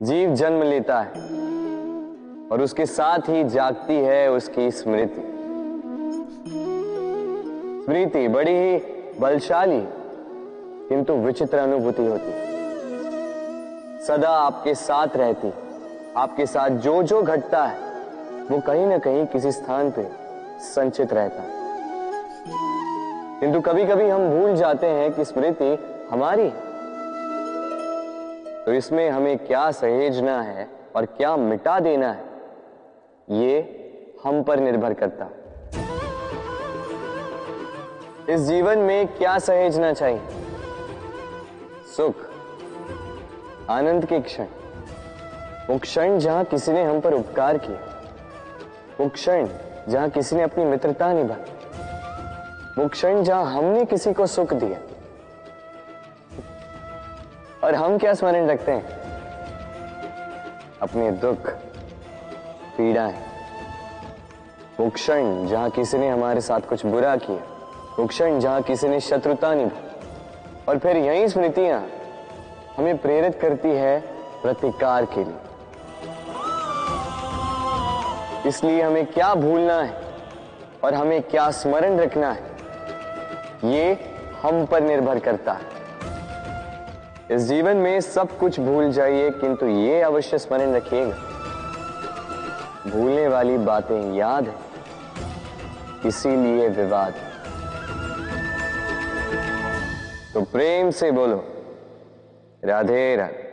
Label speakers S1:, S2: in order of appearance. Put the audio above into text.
S1: जीव जन्म लेता है और उसके साथ ही जागती है उसकी स्मृति। स्मृति बड़ी ही बलशाली किंतु विचित्र अनुभूति होती, सदा आपके साथ रहती। आपके साथ जो जो घटता है वो कहीं ना कहीं किसी स्थान पे संचित रहता है। किंतु कभी कभी हम भूल जाते हैं कि स्मृति हमारी है। तो इसमें हमें क्या सहेजना है और क्या मिटा देना है, ये हम पर निर्भर करता है। इस जीवन में क्या सहेजना चाहिए? सुख, आनंद के क्षण, वो क्षण जहां किसी ने हम पर उपकार किया, वो क्षण जहां किसी ने अपनी मित्रता निभाई, वो क्षण जहां हमने किसी को सुख दिया। और हम क्या स्मरण रखते हैं? अपने दुख, पीड़ाएं। वो क्षण जहां किसी ने हमारे साथ कुछ बुरा किया, वो क्षण जहां किसी ने शत्रुता निभाई। और फिर यही स्मृतियां हमें प्रेरित करती है प्रतिकार के लिए। इसलिए हमें क्या भूलना है और हमें क्या स्मरण रखना है, ये हम पर निर्भर करता है। इस जीवन में सब कुछ भूल जाइए, किंतु ये अवश्य स्मरण रखिएगा, भूलने वाली बातें याद है, इसीलिए विवाद। तो प्रेम से बोलो, राधे राधे।